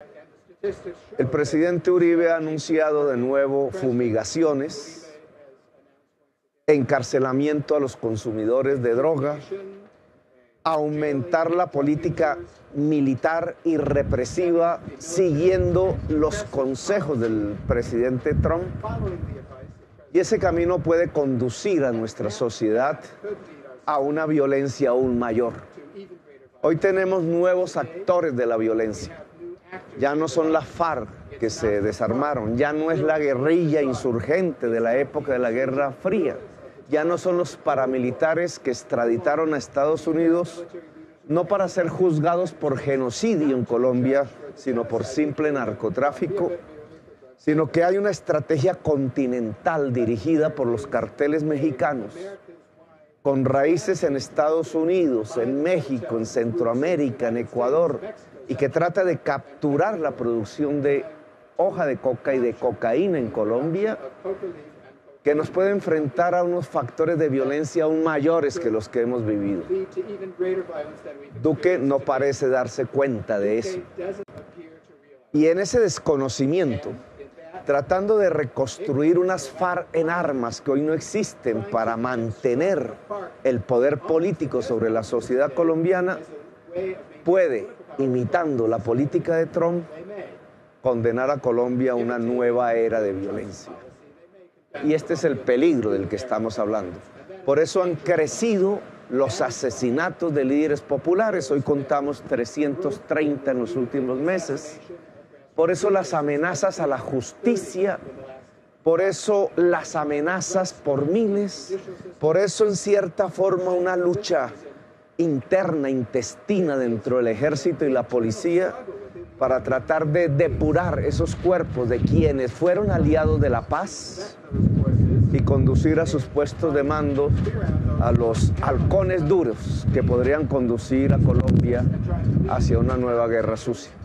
El presidente Uribe ha anunciado de nuevo fumigaciones, encarcelamiento a los consumidores de droga, aumentar la política militar y represiva siguiendo los consejos del presidente Trump. Y ese camino puede conducir a nuestra sociedad a una violencia aún mayor. Hoy tenemos nuevos actores de la violencia. Ya no son las FARC que se desarmaron, ya no es la guerrilla insurgente de la época de la Guerra Fría, ya no son los paramilitares que extraditaron a Estados Unidos, no para ser juzgados por genocidio en Colombia, sino por simple narcotráfico, sino que hay una estrategia continental dirigida por los carteles mexicanos, con raíces en Estados Unidos, en México, en Centroamérica, en Ecuador, y que trata de capturar la producción de hoja de coca y de cocaína en Colombia, que nos puede enfrentar a unos factores de violencia aún mayores que los que hemos vivido. Duque no parece darse cuenta de eso. Y en ese desconocimiento, tratando de reconstruir unas FARC en armas que hoy no existen para mantener el poder político sobre la sociedad colombiana, puede, imitando la política de Trump, condenar a Colombia a una nueva era de violencia. Y este es el peligro del que estamos hablando. Por eso han crecido los asesinatos de líderes populares. Hoy contamos 330 en los últimos meses. Por eso las amenazas a la justicia, por eso las amenazas por miles, por eso en cierta forma una lucha interna, intestina dentro del ejército y la policía para tratar de depurar esos cuerpos de quienes fueron aliados de la paz y conducir a sus puestos de mando a los halcones duros que podrían conducir a Colombia hacia una nueva guerra sucia.